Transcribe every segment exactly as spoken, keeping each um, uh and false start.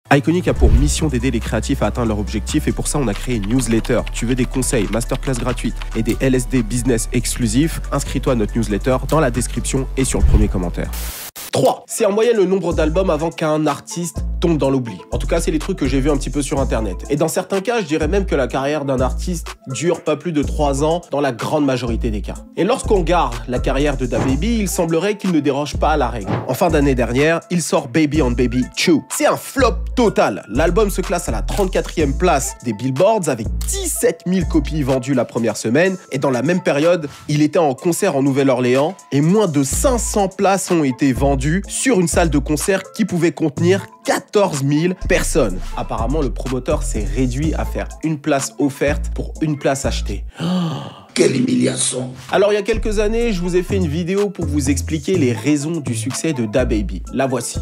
Iconic a pour mission d'aider les créatifs à atteindre leurs objectifs et pour ça on a créé une newsletter. Tu veux des conseils, masterclass gratuites et des L S D business exclusifs? Inscris-toi à notre newsletter dans la description et sur le premier commentaire. trois. C'est en moyenne le nombre d'albums avant qu'un artiste tombe dans l'oubli. En tout cas, c'est les trucs que j'ai vus un petit peu sur internet. Et dans certains cas, je dirais même que la carrière d'un artiste dure pas plus de trois ans dans la grande majorité des cas. Et lorsqu'on regarde la carrière de DaBaby, il semblerait qu'il ne déroge pas à la règle. En fin d'année dernière, il sort Baby on Baby deux. C'est un flop total. L'album se classe à la trente-quatrième place des Billboards avec dix-sept mille copies vendues la première semaine. Et dans la même période, il était en concert en Nouvelle-Orléans et moins de cinq cents places ont été vendues sur une salle de concert qui pouvait contenir quatorze mille personnes. Apparemment, le promoteur s'est réduit à faire une place offerte pour une place achetée. Oh, quelle humiliation! Alors, il y a quelques années, je vous ai fait une vidéo pour vous expliquer les raisons du succès de DaBaby. La voici.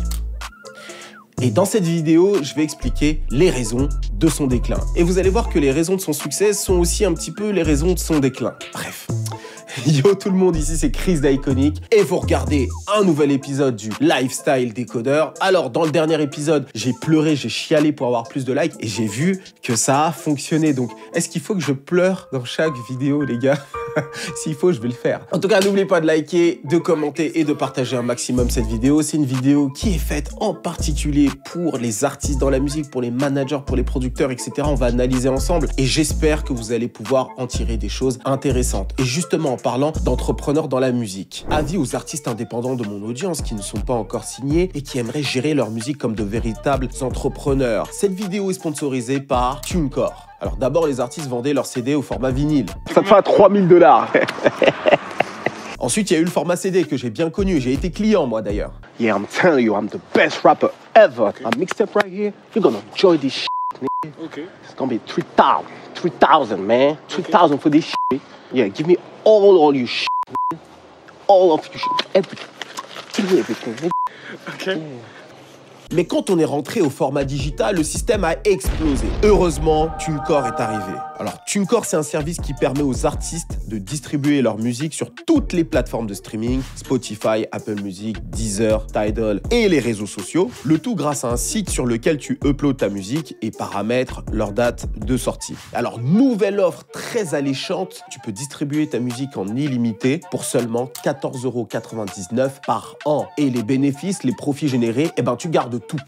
Et dans cette vidéo, je vais expliquer les raisons de son déclin. Et vous allez voir que les raisons de son succès sont aussi un petit peu les raisons de son déclin. Bref. Yo tout le monde, ici c'est Chris d'Iconic et vous regardez un nouvel épisode du Lifestyle Décodeur. Alors dans le dernier épisode, j'ai pleuré, j'ai chialé pour avoir plus de likes et j'ai vu que ça a fonctionné. Donc est-ce qu'il faut que je pleure dans chaque vidéo les gars? S'il faut, je vais le faire. En tout cas, n'oubliez pas de liker, de commenter et de partager un maximum cette vidéo. C'est une vidéo qui est faite en particulier pour les artistes dans la musique, pour les managers, pour les producteurs, et cetera. On va analyser ensemble et j'espère que vous allez pouvoir en tirer des choses intéressantes. Et justement, en parlant d'entrepreneurs dans la musique, avis aux artistes indépendants de mon audience qui ne sont pas encore signés et qui aimeraient gérer leur musique comme de véritables entrepreneurs. Cette vidéo est sponsorisée par TuneCore. Alors d'abord, les artistes vendaient leurs C D au format vinyle. Ça te fait à trois mille dollars. Ensuite, il y a eu le format C D que j'ai bien connu. J'ai été client, moi, d'ailleurs. Yeah, I'm telling you, I'm the best rapper ever. Okay. My mixtape right here, you're gonna enjoy this shit, nigga. Okay. It's gonna be three thousand. three thousand, man. three thousand okay. For this shit. Yeah, give me all, all your shit. All of your shit. Everything. Give me everything, nigga. Okay. Yeah. Mais quand on est rentré au format digital, le système a explosé. Heureusement, TuneCore est arrivé. Alors, TuneCore, c'est un service qui permet aux artistes de distribuer leur musique sur toutes les plateformes de streaming, Spotify, Apple Music, Deezer, Tidal et les réseaux sociaux. Le tout grâce à un site sur lequel tu uploads ta musique et paramètres leur date de sortie. Alors, nouvelle offre très alléchante, tu peux distribuer ta musique en illimité pour seulement quatorze euros quatre-vingt-dix-neuf par an. Et les bénéfices, les profits générés, eh ben, tu gardes tout.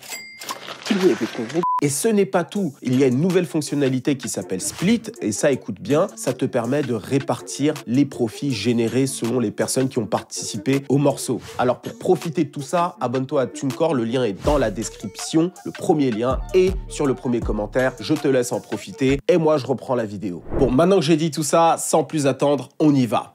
Et ce n'est pas tout. Il y a une nouvelle fonctionnalité qui s'appelle Split et ça, écoute bien, ça te permet de répartir les profits générés selon les personnes qui ont participé au morceau. Alors pour profiter de tout ça, abonne-toi à TuneCore, le lien est dans la description, le premier lien est sur le premier commentaire. Je te laisse en profiter et moi je reprends la vidéo. Bon, maintenant que j'ai dit tout ça, sans plus attendre, on y va.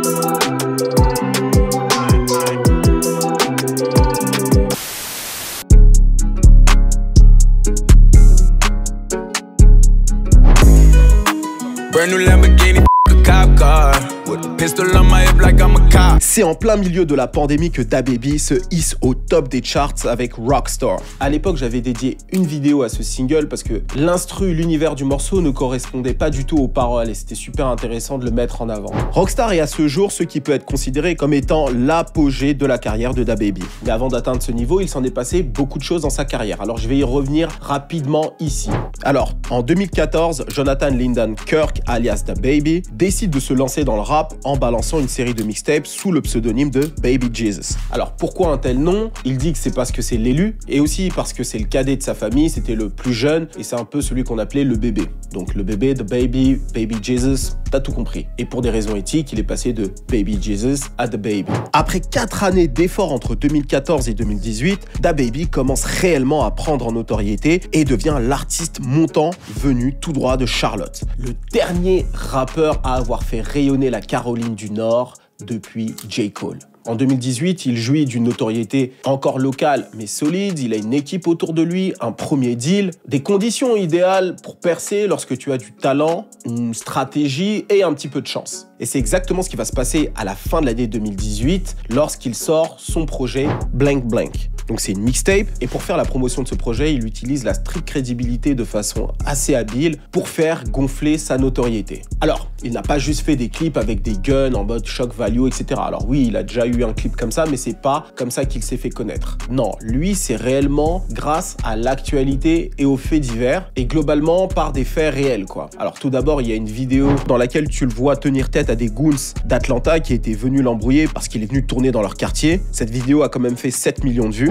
Brand new Lamborghini, a cop car. With a pistol on my hip like I'm a cop. C'est en plein milieu de la pandémie que DaBaby se hisse au top des charts avec Rockstar. À l'époque, j'avais dédié une vidéo à ce single parce que l'instru, l'univers du morceau ne correspondait pas du tout aux paroles et c'était super intéressant de le mettre en avant. Rockstar est à ce jour ce qui peut être considéré comme étant l'apogée de la carrière de DaBaby. Mais avant d'atteindre ce niveau, il s'en est passé beaucoup de choses dans sa carrière. Alors je vais y revenir rapidement ici. Alors, en deux mille quatorze, Jonathan Lyndon Kirk, alias DaBaby, décide de se lancer dans le rap en balançant une série de mixtapes sous le pseudonyme de Baby Jesus. Alors pourquoi un tel nom? Il dit que c'est parce que c'est l'élu et aussi parce que c'est le cadet de sa famille, c'était le plus jeune et c'est un peu celui qu'on appelait le bébé. Donc le bébé, The Baby, Baby Jesus, t'as tout compris. Et pour des raisons éthiques, il est passé de Baby Jesus à The Baby. Après quatre années d'efforts entre deux mille quatorze et deux mille dix-huit, DaBaby commence réellement à prendre en notoriété et devient l'artiste montant venu tout droit de Charlotte. Le dernier rappeur à avoir fait rayonner la Caroline du Nord depuis J. Cole. En deux mille dix-huit, il jouit d'une notoriété encore locale mais solide, il a une équipe autour de lui, un premier deal, des conditions idéales pour percer lorsque tu as du talent, une stratégie et un petit peu de chance. Et c'est exactement ce qui va se passer à la fin de l'année deux mille dix-huit lorsqu'il sort son projet Blank Blank. Donc c'est une mixtape, et pour faire la promotion de ce projet, il utilise la street crédibilité de façon assez habile pour faire gonfler sa notoriété. Alors, il n'a pas juste fait des clips avec des guns en mode shock value, et cetera. Alors oui, il a déjà eu un clip comme ça, mais c'est pas comme ça qu'il s'est fait connaître. Non, lui, c'est réellement grâce à l'actualité et aux faits divers, et globalement par des faits réels, quoi. Alors tout d'abord, il y a une vidéo dans laquelle tu le vois tenir tête à des goons d'Atlanta qui étaient venus l'embrouiller parce qu'il est venu tourner dans leur quartier. Cette vidéo a quand même fait sept millions de vues.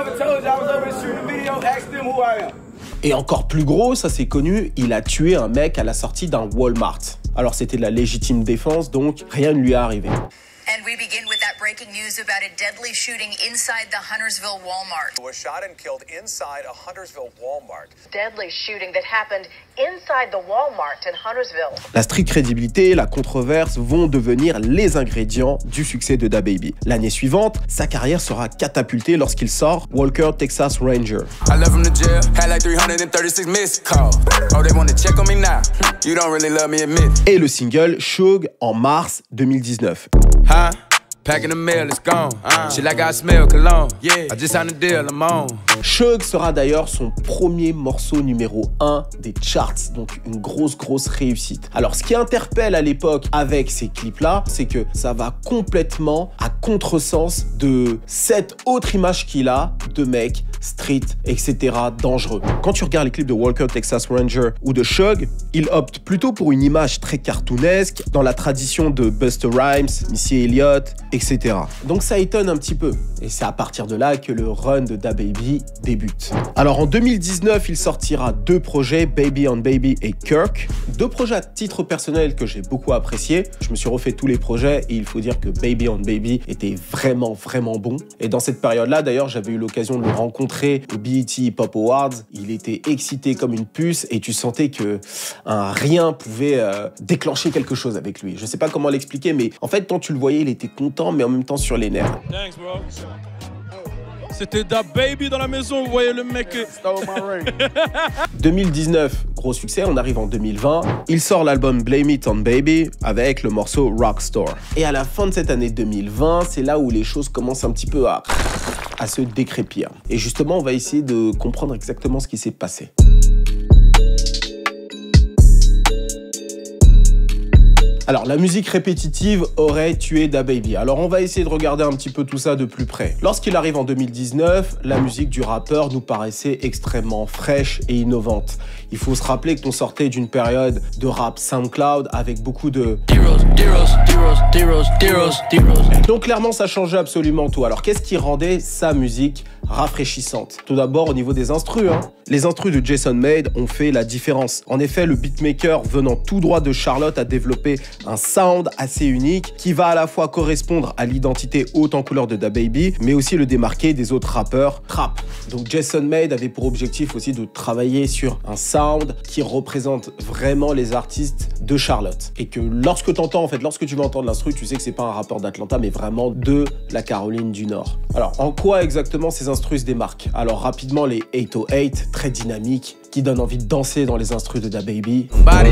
Et encore plus gros, ça c'est connu, il a tué un mec à la sortie d'un Walmart. Alors c'était de la légitime défense, donc rien ne lui est arrivé. And we begin with that breaking news about a deadly shooting inside the Huntersville Walmart. Was shot and killed inside a Huntersville Walmart. Deadly shooting that happened inside the Walmart in Huntersville. La street crédibilité, la controverse vont devenir les ingrédients du succès de DaBaby. L'année suivante, sa carrière sera catapultée lorsqu'il sort Walker Texas Ranger. I left from the jail, had like three hundred thirty-six missed calls. Oh, they want to check on me now. You don't really love me, admit. Et le single Suge en mars deux mille dix-neuf. Huh? Packing the mail, it's gone. Uh, shit like I smell cologne. Yeah, I just signed a deal, I'm on. Suge sera d'ailleurs son premier morceau numéro un des charts, donc une grosse grosse réussite. Alors ce qui interpelle à l'époque avec ces clips-là, c'est que ça va complètement à contresens de cette autre image qu'il a de mec street, et cetera, dangereux. Quand tu regardes les clips de Walker Texas Ranger ou de Suge, il opte plutôt pour une image très cartoonesque, dans la tradition de Busta Rhymes, Missy Elliott, et cetera. Donc ça étonne un petit peu. Et c'est à partir de là que le run de DaBaby débute. Alors en deux mille dix-neuf, il sortira deux projets, Baby on Baby et Kirk. Deux projets à titre personnel que j'ai beaucoup appréciés. Je me suis refait tous les projets et il faut dire que Baby on Baby était vraiment, vraiment bon. Et dans cette période-là, d'ailleurs, j'avais eu l'occasion de le rencontrer au B E T Hip Hop Awards. Il était excité comme une puce et tu sentais que un rien pouvait euh, déclencher quelque chose avec lui. Je sais pas comment l'expliquer, mais en fait, quand tu le voyais, il était content, mais en même temps sur les nerfs. Thanks, bro. C'était DaBaby dans la maison, vous voyez le mec. deux mille dix-neuf, gros succès, on arrive en deux mille vingt. Il sort l'album Blame It on Baby avec le morceau Rockstar. Et à la fin de cette année deux mille vingt, c'est là où les choses commencent un petit peu à, à se décrépir. Et justement, on va essayer de comprendre exactement ce qui s'est passé. Alors, la musique répétitive aurait tué DaBaby. Alors, on va essayer de regarder un petit peu tout ça de plus près. Lorsqu'il arrive en deux mille dix-neuf, la musique du rappeur nous paraissait extrêmement fraîche et innovante. Il faut se rappeler qu'on sortait d'une période de rap SoundCloud avec beaucoup de... Donc, clairement, ça changeait absolument tout. Alors, qu'est-ce qui rendait sa musique rafraîchissante? Tout d'abord, au niveau des instrus. Hein. Les instrus de Jason Made ont fait la différence. En effet, le beatmaker venant tout droit de Charlotte a développé un sound assez unique qui va à la fois correspondre à l'identité haute en couleur de DaBaby, mais aussi le démarquer des autres rappeurs rap. Donc Jason Made avait pour objectif aussi de travailler sur un sound qui représente vraiment les artistes de Charlotte. Et que lorsque tu entends, en fait, lorsque tu vas entendre l'instru, tu sais que c'est pas un rappeur d'Atlanta, mais vraiment de la Caroline du Nord. Alors, en quoi exactement ces instrus se démarquent? Alors, rapidement, les huit cent huit, très dynamiques, qui donnent envie de danser dans les instrus de DaBaby.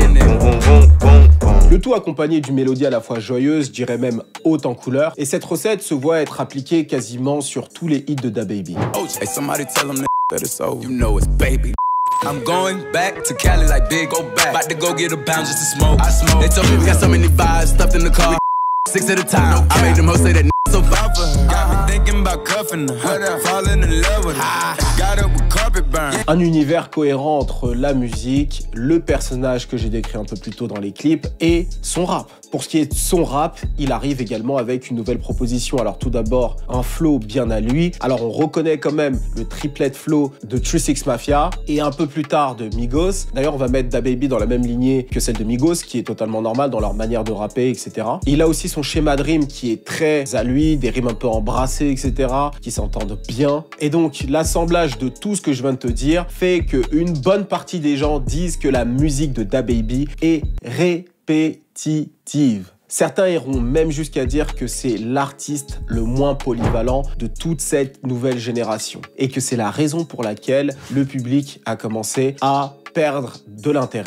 Le tout accompagné d'une mélodie à la fois joyeuse, je dirais même haute en couleur. Et cette recette se voit être appliquée quasiment sur tous les hits de DaBaby. Hey, somebody tell them that it's over. You know it's baby. I'm going back to Cali like big, go back. About to go get a pound just to smoke. I smoke. They told me we got so many vibes stuffed in the car. Six at a time. I made them hoes say that so far. Got me thinking about cuffing her. Falling in love with her. Got up with carpet burn. Un univers cohérent entre la musique, le personnage que j'ai décrit un peu plus tôt dans les clips et son rap. Pour ce qui est de son rap, il arrive également avec une nouvelle proposition. Alors tout d'abord, un flow bien à lui. Alors on reconnaît quand même le triplet flow de trois six Mafia et un peu plus tard de Migos. D'ailleurs, on va mettre DaBaby dans la même lignée que celle de Migos, qui est totalement normale dans leur manière de rapper, et cetera. Il a aussi son schéma de rime qui est très à lui, des rimes un peu embrassées, et cetera, qui s'entendent bien. Et donc, l'assemblage de tout ce que je viens de te dire fait qu'une bonne partie des gens disent que la musique de DaBaby est répétitive. Certains iront même jusqu'à dire que c'est l'artiste le moins polyvalent de toute cette nouvelle génération et que c'est la raison pour laquelle le public a commencé à perdre de l'intérêt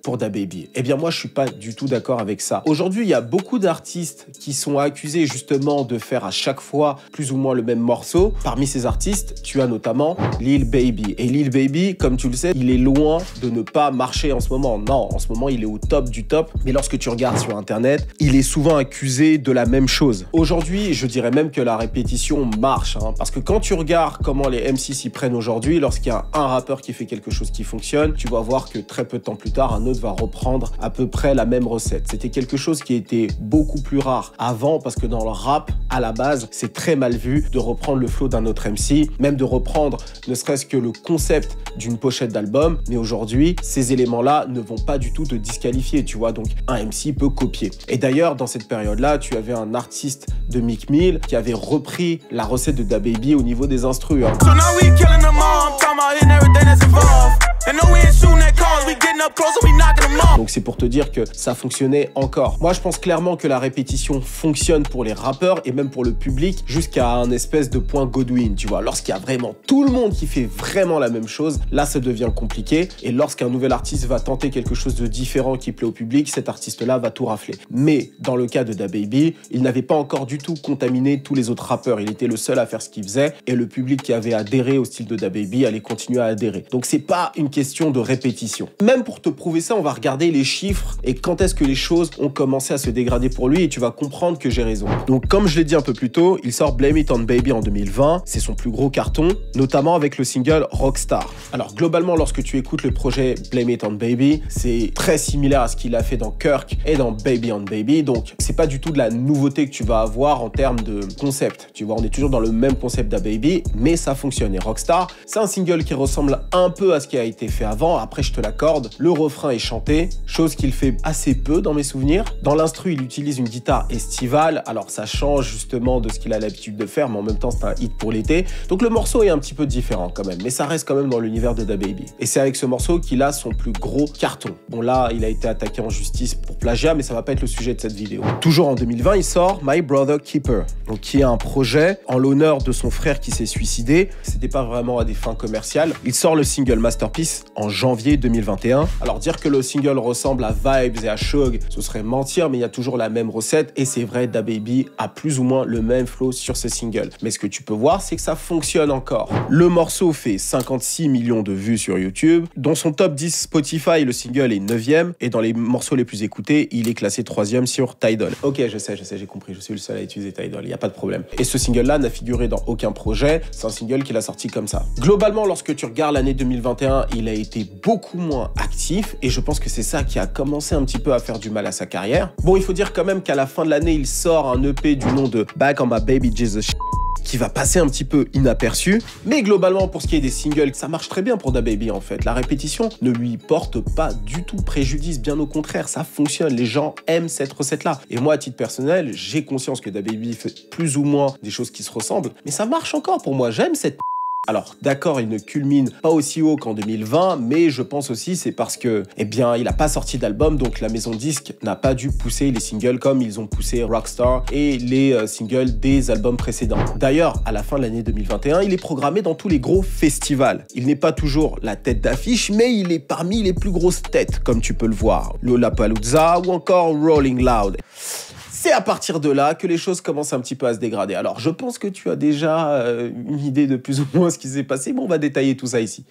pour DaBaby. Eh bien moi je suis pas du tout d'accord avec ça. Aujourd'hui il y a beaucoup d'artistes qui sont accusés justement de faire à chaque fois plus ou moins le même morceau. Parmi ces artistes, tu as notamment Lil Baby. Et Lil Baby, comme tu le sais, il est loin de ne pas marcher en ce moment. Non, en ce moment il est au top du top. Mais lorsque tu regardes sur internet, il est souvent accusé de la même chose. Aujourd'hui, je dirais même que la répétition marche, hein, parce que quand tu regardes comment les M C s'y prennent aujourd'hui, lorsqu'il y a un rappeur qui fait quelque chose qui fonctionne, tu vas voir que très peu de temps plus tard, un autre va reprendre à peu près la même recette. C'était quelque chose qui était beaucoup plus rare avant, parce que dans le rap, à la base, c'est très mal vu de reprendre le flow d'un autre M C, même de reprendre ne serait-ce que le concept d'une pochette d'album. Mais aujourd'hui, ces éléments-là ne vont pas du tout te disqualifier, tu vois. Donc, un M C peut copier. Et d'ailleurs, dans cette période-là, tu avais un artiste de Meek Mill qui avait repris la recette de DaBaby au niveau des instrus. Hein. So now we killing them all, I'm talking about hitting everything that's involved. And no, we ain't shooting at cars, we getting up close and we knocking them off. Donc c'est pour te dire que ça fonctionnait encore. Moi, je pense clairement que la répétition fonctionne pour les rappeurs et même pour le public jusqu'à un espèce de point Godwin, tu vois. Lorsqu'il y a vraiment tout le monde qui fait vraiment la même chose, là, ça devient compliqué. Et lorsqu'un nouvel artiste va tenter quelque chose de différent qui plaît au public, cet artiste-là va tout rafler. Mais dans le cas de DaBaby, il n'avait pas encore du tout contaminé tous les autres rappeurs. Il était le seul à faire ce qu'il faisait et le public qui avait adhéré au style de DaBaby allait continuer à adhérer. Donc c'est pas une question de répétition. Même pour te prouver ça, on va regarder les chiffres et quand est-ce que les choses ont commencé à se dégrader pour lui et tu vas comprendre que j'ai raison. Donc comme je l'ai dit un peu plus tôt, il sort Blame It on Baby en deux mille vingt. C'est son plus gros carton, notamment avec le single Rockstar. Alors globalement, lorsque tu écoutes le projet Blame It on Baby, c'est très similaire à ce qu'il a fait dans Kirk et dans Baby on Baby. Donc c'est pas du tout de la nouveauté que tu vas avoir en termes de concept. Tu vois, on est toujours dans le même concept d'DaBaby, mais ça fonctionne. Et Rockstar, c'est un single qui ressemble un peu à ce qui a été fait avant. Après, je te l'accorde, le refrain est chanté, chose qu'il fait assez peu dans mes souvenirs. Dans l'instru, il utilise une guitare estivale. Alors ça change justement de ce qu'il a l'habitude de faire, mais en même temps, c'est un hit pour l'été. Donc le morceau est un petit peu différent quand même, mais ça reste quand même dans l'univers de DaBaby. Et c'est avec ce morceau qu'il a son plus gros carton. Bon là, il a été attaqué en justice pour plagiat, mais ça va pas être le sujet de cette vidéo. Toujours en deux mille vingt, il sort My Brother Keeper, donc qui est un projet en l'honneur de son frère qui s'est suicidé. C'était pas vraiment à des fins commerciales. Il sort le single Masterpiece en janvier deux mille vingt et un. Alors dire que le single ressemble à Vibes et à Shug, ce serait mentir, mais il y a toujours la même recette et c'est vrai, DaBaby a plus ou moins le même flow sur ce single. Mais ce que tu peux voir, c'est que ça fonctionne encore. Le morceau fait cinquante-six millions de vues sur YouTube. Dans son top dix Spotify, le single est neuvième et dans les morceaux les plus écoutés, il est classé troisième sur Tidal. Ok, je sais, je sais, j'ai compris, je suis le seul à utiliser Tidal, il n'y a pas de problème. Et ce single-là n'a figuré dans aucun projet, c'est un single qu'il a sorti comme ça. Globalement, lorsque tu regardes l'année deux mille vingt et un, il a été beaucoup moins actif et je pense que c'est ça qui a commencé un petit peu à faire du mal à sa carrière. Bon, il faut dire quand même qu'à la fin de l'année, il sort un E P du nom de Back on My Baby Jesus qui va passer un petit peu inaperçu. Mais globalement, pour ce qui est des singles, ça marche très bien pour DaBaby en fait. La répétition ne lui porte pas du tout préjudice, bien au contraire, ça fonctionne. Les gens aiment cette recette-là. Et moi, à titre personnel, j'ai conscience que DaBaby fait plus ou moins des choses qui se ressemblent, mais ça marche encore pour moi. J'aime cette... Alors, d'accord, il ne culmine pas aussi haut qu'en deux mille vingt, mais je pense aussi c'est parce que, eh bien, il n'a pas sorti d'album, donc la maison de disques n'a pas dû pousser les singles comme ils ont poussé Rockstar et les euh, singles des albums précédents. D'ailleurs, à la fin de l'année deux mille vingt et un, il est programmé dans tous les gros festivals. Il n'est pas toujours la tête d'affiche, mais il est parmi les plus grosses têtes, comme tu peux le voir. Lollapalooza ou encore Rolling Loud. C'est à partir de là que les choses commencent un petit peu à se dégrader. Alors, je pense que tu as déjà euh, une idée de plus ou moins ce qui s'est passé, mais on va détailler tout ça ici.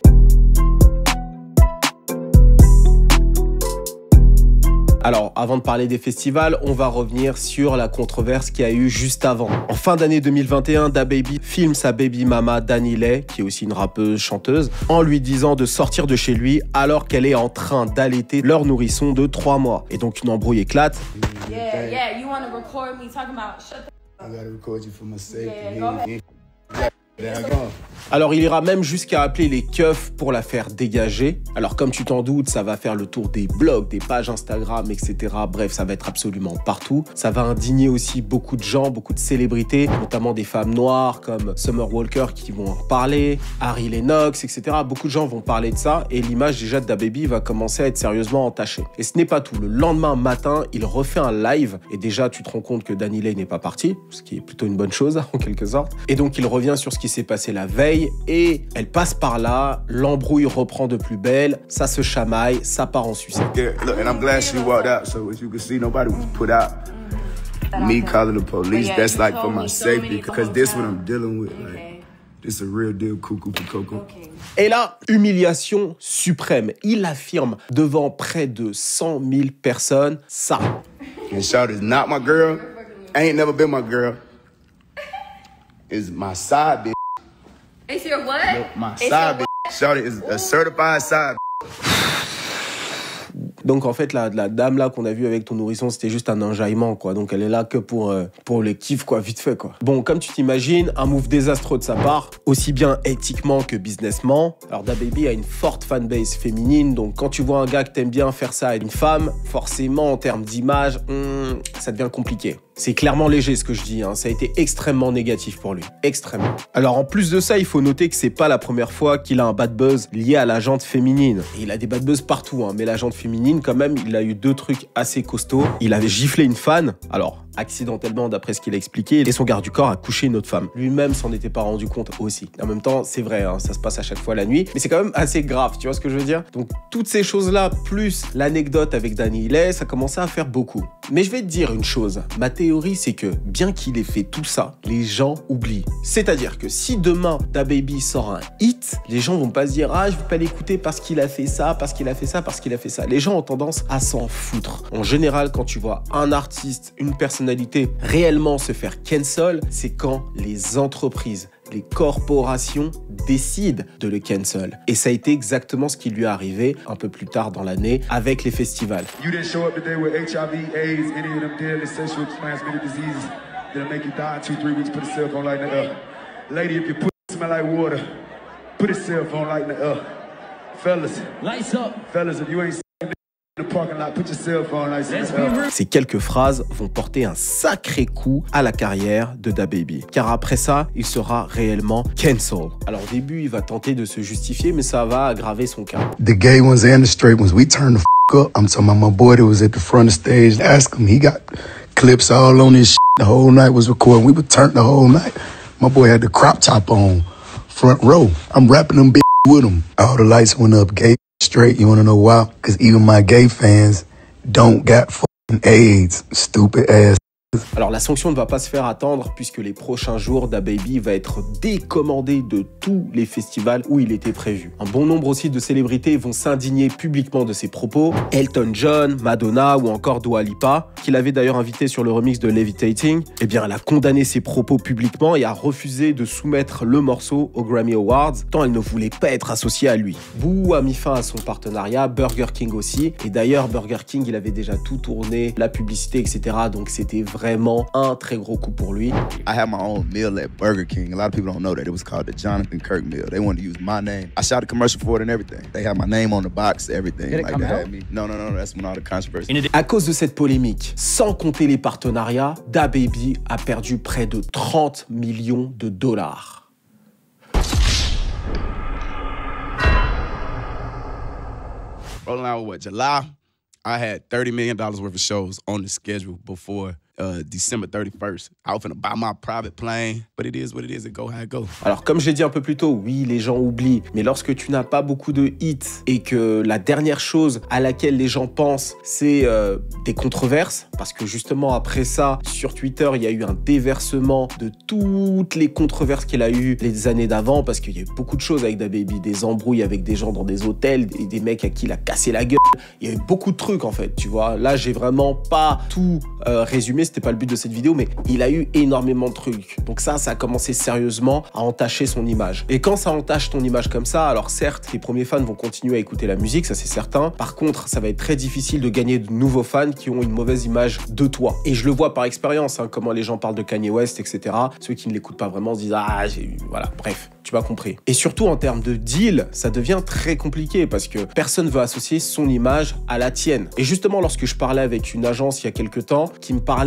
Alors, avant de parler des festivals, on va revenir sur la controverse qu'il y a eu juste avant. En fin d'année deux mille vingt et un, DaBaby filme sa baby mama Danilei, qui est aussi une rappeuse chanteuse, en lui disant de sortir de chez lui alors qu'elle est en train d'allaiter leur nourrisson de trois mois. Et donc une embrouille éclate. Yeah, yeah, you wanna record me talking about shut the... I gotta record you for my safety. Yeah, go ahead. Alors il ira même jusqu'à appeler les keufs pour la faire dégager. Alors comme tu t'en doutes, ça va faire le tour des blogs, des pages Instagram, et cetera. Bref, ça va être absolument partout. Ça va indigner aussi beaucoup de gens, beaucoup de célébrités, notamment des femmes noires comme Summer Walker qui vont en parler, Harry Lennox, et cetera. Beaucoup de gens vont parler de ça et l'image déjà de DaBaby va commencer à être sérieusement entachée. Et ce n'est pas tout. Le lendemain matin, il refait un live et déjà tu te rends compte que Danilei n'est pas parti, ce qui est plutôt une bonne chose en quelque sorte. Et donc il revient sur ce qui s'est passé la veille et elle passe par là, l'embrouille reprend de plus belle, ça se chamaille, ça part en sucette. Yeah, look, and I'm glad she walked out, so as you can see, nobody was put out. Me calling the police, that's like for my safety, because this what I'm dealing with. Like, this a real deal, cuckoo for cocoa. Et là, humiliation suprême. Il affirme devant près de cent mille personnes ça. And Shawty's not my girl, ain't never been my girl. Is my side bitch. It's your what? My side bitch. Shawty is a certified side bitch. Donc en fait, la, la dame là qu'on a vue avec ton nourrisson, c'était juste un enjaillement, quoi. Donc elle est là que pour, euh, pour les kiffs, quoi, vite fait, quoi. Bon, comme tu t'imagines, un move désastreux de sa part, aussi bien éthiquement que businessment. Alors DaBaby a une forte fanbase féminine, donc quand tu vois un gars que t'aimes bien faire ça à une femme, forcément en termes d'image, hmm, ça devient compliqué. C'est clairement léger ce que je dis, hein. Ça a été extrêmement négatif pour lui, extrêmement. Alors en plus de ça, il faut noter que c'est pas la première fois qu'il a un bad buzz lié à la jante féminine. Et il a des bad buzz partout, hein, mais la jante féminine quand même, il a eu deux trucs assez costauds. Il avait giflé une fan, alors accidentellement d'après ce qu'il a expliqué, et son garde du corps a couché une autre femme. Lui-même s'en était pas rendu compte aussi. En même temps, c'est vrai, hein, ça se passe à chaque fois la nuit, mais c'est quand même assez grave, tu vois ce que je veux dire? Donc toutes ces choses-là, plus l'anecdote avec Danny Hilley, ça commençait à faire beaucoup. Mais je vais te dire une chose, ma théorie c'est que bien qu'il ait fait tout ça, les gens oublient. C'est-à-dire que si demain DaBaby sort un hit, les gens vont pas se dire ah je vais pas l'écouter parce qu'il a fait ça, parce qu'il a fait ça, parce qu'il a fait ça. Les gens ont tendance à s'en foutre. En général, quand tu vois un artiste, une personnalité réellement se faire cancel, c'est quand les entreprises, les corporations décident de le cancel. Et ça a été exactement ce qui lui est arrivé un peu plus tard dans l'année avec les festivals. You didn't show up today with H I V, AIDS, any of them deadly sexually transmitted diseases that'll make you die in two, three weeks. Put a cell phone light in the air. Lady, if your pussy smell like water, put a cell phone light in the air. Fellas, lights up. Fellas, if you ain't Ces quelques phrases vont porter un sacré coup à la carrière de DaBaby, car après ça, il sera réellement cancel. Alors au début, il va tenter de se justifier, mais ça va aggraver son cas. The gay ones and the straight ones, we turn the f up. I'm talking about my boy that was at the front of the stage. Ask him, he got clips all on his shit. The whole night was recording. We would turn the whole night. My boy had the crop top on, front row. I'm rapping them bitch with him. All the lights went up, gay. Straight, you wanna know why? Because even my gay fans don't got fucking AIDS, stupid ass. Alors la sanction ne va pas se faire attendre puisque les prochains jours, DaBaby va être décommandé de tous les festivals où il était prévu. Un bon nombre aussi de célébrités vont s'indigner publiquement de ses propos. Elton John, Madonna ou encore Dua Lipa, qu'il avait d'ailleurs invité sur le remix de Levitating, eh bien elle a condamné ses propos publiquement et a refusé de soumettre le morceau aux Grammy Awards, tant elle ne voulait pas être associée à lui. Boo a mis fin à son partenariat, Burger King aussi, et d'ailleurs Burger King il avait déjà tout tourné, la publicité, et cetera. Donc c'était vraiment vraiment un très gros coup pour lui. I had my own meal at Burger King. A lot of people don't know that. It was called the Jonathan Kirk meal. They wanted to use my name. I shot a commercial for it and everything. They had my name on the box, everything. Like they had me. No, no, no, that's when all the controversy. À cause de cette polémique, sans compter les partenariats, DaBaby a perdu près de trente millions de dollars. Rolling out with what, July? I had thirty million dollars worth of shows on the schedule before uh, December thirty-first. I was finna buy my private plane, but it is what it is, it go how it go. Alors comme je l'ai dit un peu plus tôt, oui, les gens oublient, mais lorsque tu n'as pas beaucoup de hits et que la dernière chose à laquelle les gens pensent, c'est euh, des controverses, parce que justement après ça, sur Twitter, il y a eu un déversement de toutes les controverses qu'il a eues les années d'avant, parce qu'il y a eu beaucoup de choses avec DaBaby, des embrouilles avec des gens dans des hôtels, et des mecs à qui il a cassé la gueule. Il y a eu beaucoup de trucs en fait, tu vois. Là, j'ai vraiment pas tout euh, résumé, c'était pas le but de cette vidéo, mais il a eu énormément de trucs. Donc ça, ça a commencé sérieusement à entacher son image. Et quand ça entache ton image comme ça, alors certes, les premiers fans vont continuer à écouter la musique, ça c'est certain. Par contre, ça va être très difficile de gagner de nouveaux fans qui ont une mauvaise image de toi. Et je le vois par expérience, hein, comment les gens parlent de Kanye West, et cetera. Ceux qui ne l'écoutent pas vraiment se disent « Ah, j'ai eu... » Voilà, bref, tu m'as compris. Et surtout, en termes de deal, ça devient très compliqué parce que personne ne veut associer son image à la tienne. Et justement, lorsque je parlais avec une agence il y a quelques temps, qui me parlait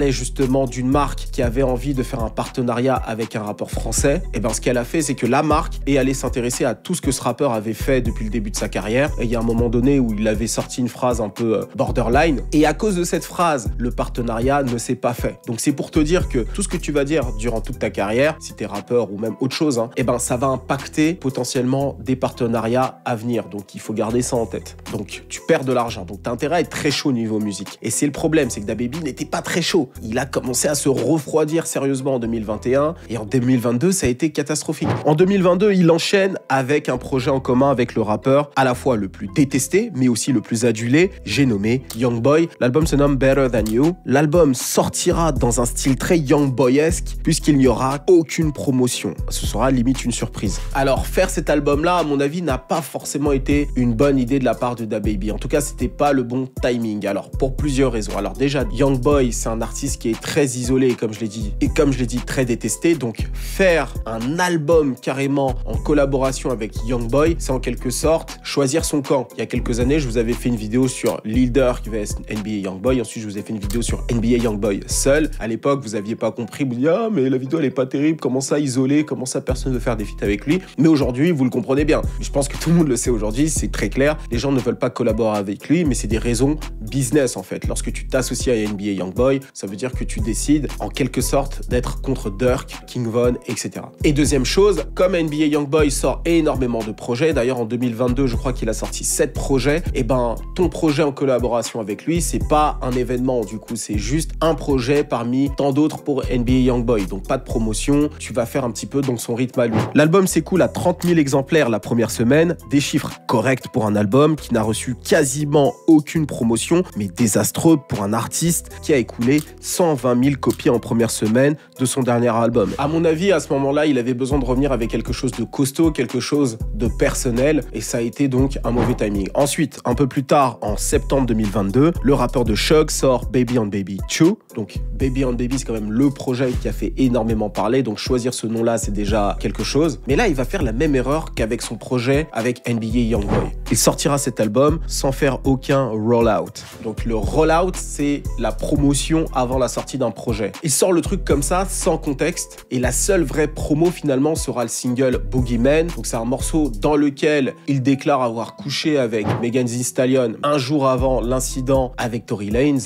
parlait justement d'une marque qui avait envie de faire un partenariat avec un rappeur français, et ben ce qu'elle a fait, c'est que la marque est allée s'intéresser à tout ce que ce rappeur avait fait depuis le début de sa carrière. Et il y a un moment donné où il avait sorti une phrase un peu euh, borderline, et à cause de cette phrase, le partenariat ne s'est pas fait. Donc c'est pour te dire que tout ce que tu vas dire durant toute ta carrière, si t'es rappeur ou même autre chose, hein, et ben ça va impacter potentiellement des partenariats à venir. Donc il faut garder ça en tête. Donc tu perds de l'argent. Donc t'as intérêt à être très chaud niveau musique. Et c'est le problème, c'est que DaBaby n'était pas très chaud. Il a commencé à se refroidir sérieusement en deux mille vingt et un, et en deux mille vingt-deux, ça a été catastrophique. En deux mille vingt-deux, il enchaîne avec un projet en commun avec le rappeur à la fois le plus détesté, mais aussi le plus adulé, j'ai nommé Youngboy. L'album se nomme Better Than You. L'album sortira dans un style très Youngboyesque, puisqu'il n'y aura aucune promotion. Ce sera limite une surprise. Alors, faire cet album-là, à mon avis, n'a pas forcément été une bonne idée de la part de DaBaby. En tout cas, c'était pas le bon timing. Alors, pour plusieurs raisons. Alors déjà, Youngboy, c'est un artiste qui est très isolé, comme je l'ai dit, et comme je l'ai dit, très détesté. Donc, faire un album carrément en collaboration avec Youngboy, c'est en quelque sorte choisir son camp. Il y a quelques années, je vous avais fait une vidéo sur Lil Durk vs N B A Youngboy. Ensuite, je vous ai fait une vidéo sur N B A Youngboy seul. À l'époque, vous aviez pas compris. Vous dites, ah, mais la vidéo, elle est pas terrible. Comment ça, isolé? Comment ça, personne ne veut faire des feats avec lui? Mais aujourd'hui, vous le comprenez bien. Je pense que tout le monde le sait aujourd'hui. C'est très clair. Les gens ne veulent pas collaborer avec lui, mais c'est des raisons business, en fait. Lorsque tu t'associes à N B A Youngboy, ça veut dire que tu décides, en quelque sorte, d'être contre Durk, King Von, et cetera. Et deuxième chose, comme N B A Youngboy sort énormément de projets, d'ailleurs, en deux mille vingt-deux, je crois qu'il a sorti sept projets, et ben, ton projet en collaboration avec lui, c'est pas un événement, du coup, c'est juste un projet parmi tant d'autres pour N B A Youngboy. Donc, pas de promotion, tu vas faire un petit peu dans son rythme à lui. L'album s'écoule à trente mille exemplaires la première semaine, des chiffres corrects pour un album qui n'a reçu quasiment aucune promotion, mais désastreux pour un artiste qui a écoulé cent vingt mille copies en première semaine de son dernier album. À mon avis, à ce moment-là, il avait besoin de revenir avec quelque chose de costaud, quelque chose de personnel, et ça a été donc un mauvais timing. Ensuite, un peu plus tard, en septembre deux mille vingt-deux, le rappeur de Shug sort Baby on Baby deux. Donc Baby on Baby, c'est quand même le projet qui a fait énormément parler, donc choisir ce nom-là, c'est déjà quelque chose. Mais là, il va faire la même erreur qu'avec son projet avec N B A Youngboy. Il sortira cet album sans faire aucun rollout. Donc le rollout, c'est la promotion avant la sortie d'un projet. Il sort le truc comme ça, sans contexte, et la seule vraie promo finalement sera le single Boogeyman. Donc c'est un morceau dans lequel il déclare avoir couché avec Megan Thee Stallion un jour avant l'incident avec Tory Lanez.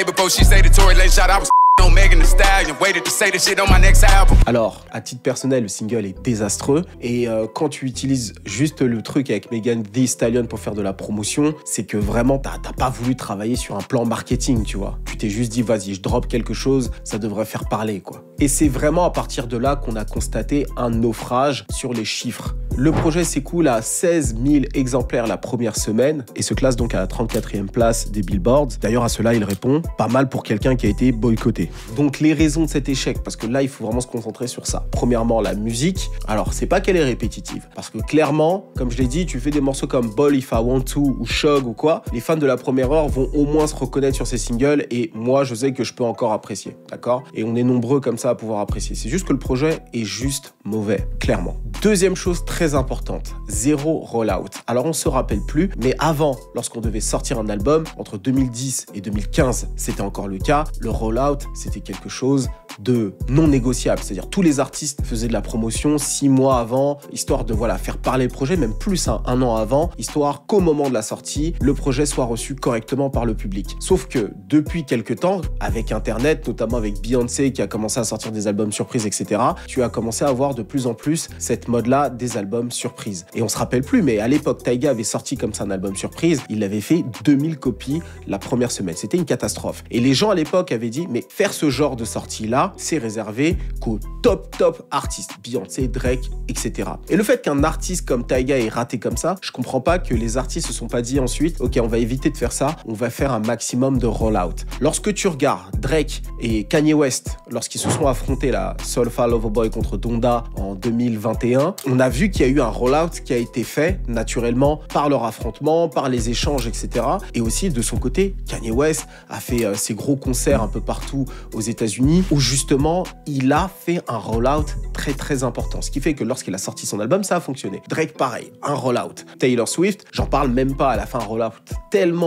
Alors, à titre personnel, le single est désastreux, et euh, quand tu utilises juste le truc avec Megan Thee Stallion pour faire de la promotion, c'est que vraiment t'as pas voulu travailler sur un plan marketing, tu vois. Tu t'es juste dit, vas-y, je drop quelque chose, ça devrait faire parler, quoi. Et c'est vraiment à partir de là qu'on a constaté un naufrage sur les chiffres. Le projet s'écoule à seize mille exemplaires la première semaine et se classe donc à la trente-quatrième place des Billboards. D'ailleurs, à cela, il répond pas mal pour quelqu'un qui a été boycotté. Donc, les raisons de cet échec, parce que là, il faut vraiment se concentrer sur ça. Premièrement, la musique. Alors, c'est pas qu'elle est répétitive, parce que clairement, comme je l'ai dit, tu fais des morceaux comme Ball If I Want To ou Shug ou quoi, les fans de la première heure vont au moins se reconnaître sur ces singles, et moi, je sais que je peux encore apprécier, d'accord? Et on est nombreux comme ça à pouvoir apprécier. C'est juste que le projet est juste mauvais, clairement. Deuxième chose très importante, zéro rollout. Alors on se rappelle plus, mais avant, lorsqu'on devait sortir un album, entre deux mille dix et deux mille quinze, c'était encore le cas, le rollout, c'était quelque chose de non négociable. C'est-à-dire tous les artistes faisaient de la promotion six mois avant, histoire de voilà faire parler le projet, même plus hein, un an avant, histoire qu'au moment de la sortie, le projet soit reçu correctement par le public. Sauf que depuis quelques temps, avec Internet, notamment avec Beyoncé qui a commencé à sortir des albums surprises, et cetera, tu as commencé à avoir de plus en plus cette mode-là des albums surprises. Et on se rappelle plus, mais à l'époque, Tyga avait sorti comme ça un album surprise, il avait fait deux mille copies la première semaine. C'était une catastrophe. Et les gens à l'époque avaient dit, mais faire ce genre de sortie-là, c'est réservé qu'aux top top artistes, Beyoncé, Drake, et cetera. Et le fait qu'un artiste comme Tyga ait raté comme ça, je comprends pas que les artistes se sont pas dit ensuite, ok, on va éviter de faire ça, on va faire un maximum de rollout. Lorsque tu regardes Drake et Kanye West, lorsqu'ils se sont affrontés la Soulja Loverboy contre Donda en deux mille vingt et un, on a vu qu'il y a eu un rollout qui a été fait naturellement par leur affrontement, par les échanges, et cetera. Et aussi de son côté, Kanye West a fait euh, ses gros concerts un peu partout aux États-Unis où justement il a fait un rollout très très important. Ce qui fait que lorsqu'il a sorti son album, ça a fonctionné. Drake, pareil, un rollout. Taylor Swift, j'en parle même pas, elle a fait un rollout tellement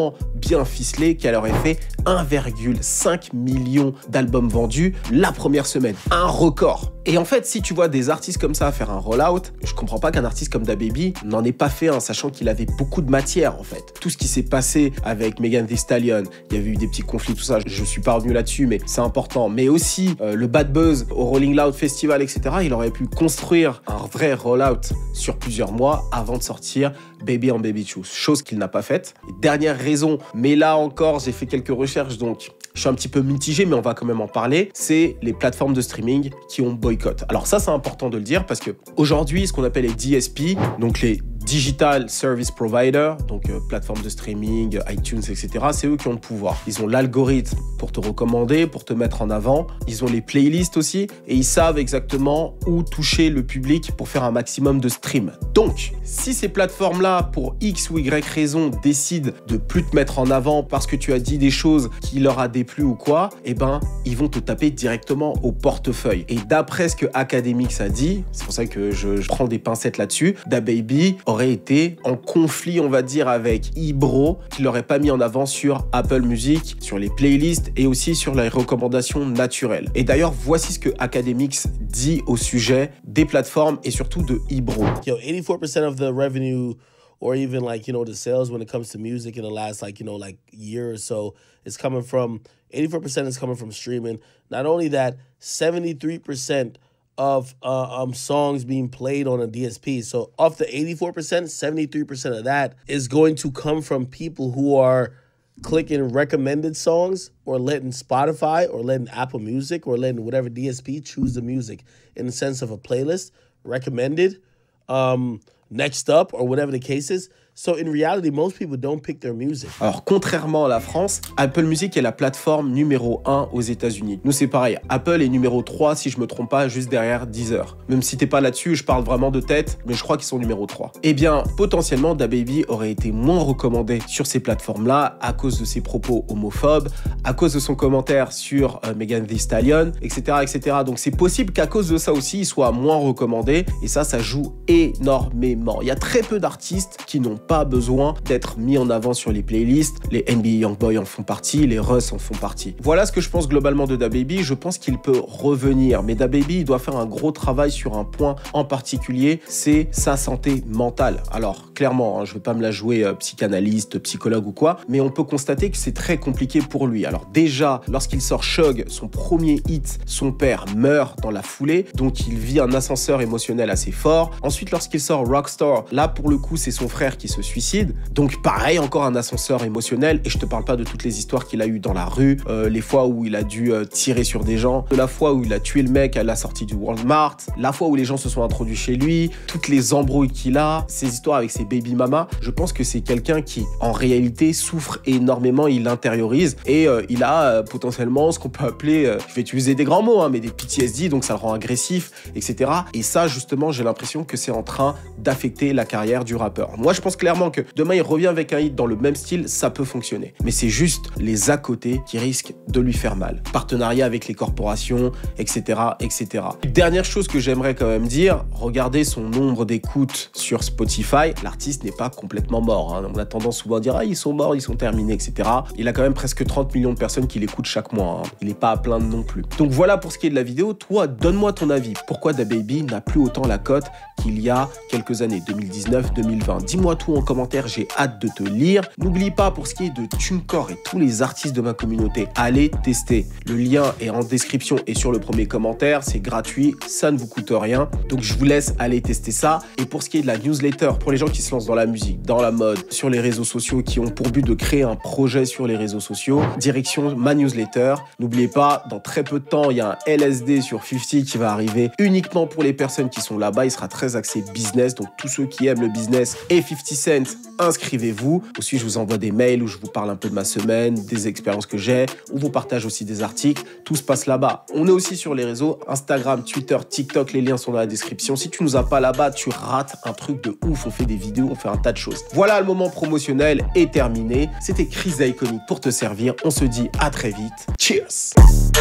bien ficelée qu'elle aurait fait un virgule cinq million d'albums vendus la première semaine. Un record. Et en fait, si tu vois des artistes comme ça faire un rollout, je comprends pas qu'un artiste comme DaBaby n'en ait pas fait un, sachant qu'il avait beaucoup de matière en fait. Tout ce qui s'est passé avec Megan Thee Stallion, il y avait eu des petits conflits, tout ça, je suis pas revenu là-dessus, mais c'est important. Mais aussi euh, le bad buzz au Rolling Loud Festival, et cetera. Il aurait pu construire un vrai rollout sur plusieurs mois avant de sortir Baby on Baby Choose, chose qu'il n'a pas faite. Et dernière raison, mais là encore, j'ai fait quelques recherches, donc je suis un petit peu mitigé, mais on va quand même en parler, c'est les plateformes de streaming qui ont boycott. Alors ça, c'est important de le dire parce que aujourd'hui, ce qu'on appelle les D S P, donc les Digital Service Provider, donc euh, plateforme de streaming, iTunes, et cetera, c'est eux qui ont le pouvoir. Ils ont l'algorithme pour te recommander, pour te mettre en avant. Ils ont les playlists aussi et ils savent exactement où toucher le public pour faire un maximum de streams. Donc, si ces plateformes-là, pour X ou Y raison, décident de plus te mettre en avant parce que tu as dit des choses qui leur a déplu ou quoi, eh ben, ils vont te taper directement au portefeuille. Et d'après ce que Academics a dit, c'est pour ça que je, je prends des pincettes là-dessus, DaBaby aurait été en conflit, on va dire, avec Ibro, qui l'aurait pas mis en avant sur Apple Music, sur les playlists et aussi sur les recommandations naturelles. Et d'ailleurs, voici ce que Academics dit au sujet des plateformes et surtout de Ibro. Yo, eighty-four percent of the revenue or even like, you know, the sales when it comes to music in the last like, you know, like year or so, is coming from, eighty-four percent is coming from streaming. Not only that, seventy-three percent of uh, um, songs being played on a D S P. So of the eighty-four percent, seventy-three percent of that is going to come from people who are clicking recommended songs or letting Spotify or letting Apple Music or letting whatever D S P choose the music in the sense of a playlist, recommended, um, next up, or whatever the case is. So in reality, most people don't pick their music. Alors, contrairement à la France, Apple Music est la plateforme numéro un aux États-Unis. Nous, c'est pareil. Apple est numéro trois, si je me trompe pas, juste derrière Deezer. Même si t'es pas là-dessus, je parle vraiment de tête, mais je crois qu'ils sont numéro trois. Eh bien, potentiellement, DaBaby aurait été moins recommandé sur ces plateformes-là à cause de ses propos homophobes, à cause de son commentaire sur euh, Megan Thee Stallion, et cetera, et cetera. Donc, c'est possible qu'à cause de ça aussi, il soit moins recommandé. Et ça, ça joue énormément. Il y a très peu d'artistes qui n'ont pas besoin d'être mis en avant sur les playlists. Les N B A Youngboy en font partie, les Russ en font partie. Voilà ce que je pense globalement de DaBaby. Je pense qu'il peut revenir, mais DaBaby, il doit faire un gros travail sur un point en particulier, c'est sa santé mentale. Alors, clairement, hein, je ne vais pas me la jouer euh, psychanalyste, psychologue ou quoi, mais on peut constater que c'est très compliqué pour lui. Alors déjà, lorsqu'il sort Shug, son premier hit, son père meurt dans la foulée, donc il vit un ascenseur émotionnel assez fort. Ensuite, lorsqu'il sort Rockstar, là, pour le coup, c'est son frère qui se suicide. Donc pareil, encore un ascenseur émotionnel. Et je te parle pas de toutes les histoires qu'il a eues dans la rue, euh, les fois où il a dû euh, tirer sur des gens, de la fois où il a tué le mec à la sortie du Walmart, la fois où les gens se sont introduits chez lui, toutes les embrouilles qu'il a, ses histoires avec ses baby mamas. Je pense que c'est quelqu'un qui, en réalité, souffre énormément, il l'intériorise et euh, il a euh, potentiellement ce qu'on peut appeler, euh, je vais utiliser des grands mots, hein, mais des P T S D, donc ça le rend agressif, et cetera. Et ça, justement, j'ai l'impression que c'est en train d'affecter la carrière du rappeur. Moi, je pense clairement que demain, il revient avec un hit dans le même style, ça peut fonctionner. Mais c'est juste les à côté qui risquent de lui faire mal. Partenariat avec les corporations, et cetera, et cetera. Dernière chose que j'aimerais quand même dire, regardez son nombre d'écoutes sur Spotify. L'artiste n'est pas complètement mort. Hein. On a tendance souvent à dire « Ah, ils sont morts, ils sont terminés, et cetera » Il a quand même presque trente millions de personnes qui l'écoutent chaque mois. Hein. Il n'est pas à plaindre non plus. Donc voilà pour ce qui est de la vidéo. Toi, donne-moi ton avis. Pourquoi DaBaby n'a plus autant la cote qu'il y a quelques années, deux mille dix-neuf deux mille vingt? Dis-moi tout en commentaire, j'ai hâte de te lire. N'oublie pas, pour ce qui est de TuneCore et tous les artistes de ma communauté, allez tester. Le lien est en description et sur le premier commentaire, c'est gratuit, ça ne vous coûte rien. Donc je vous laisse aller tester ça. Et pour ce qui est de la newsletter, pour les gens qui se lancent dans la musique, dans la mode, sur les réseaux sociaux, qui ont pour but de créer un projet sur les réseaux sociaux, direction ma newsletter. N'oubliez pas, dans très peu de temps, il y a un L S D sur cinquante qui va arriver uniquement pour les personnes qui sont là-bas. Il sera très axé business, donc tous ceux qui aiment le business et cinquante Cent, inscrivez-vous. Aussi, je vous envoie des mails où je vous parle un peu de ma semaine, des expériences que j'ai, où vous partage aussi des articles. Tout se passe là-bas. On est aussi sur les réseaux Instagram, Twitter, TikTok. Les liens sont dans la description. Si tu nous as pas là-bas, tu rates un truc de ouf. On fait des vidéos, on fait un tas de choses. Voilà, le moment promotionnel est terminé. C'était Chris Da Iconic pour te servir. On se dit à très vite. Cheers!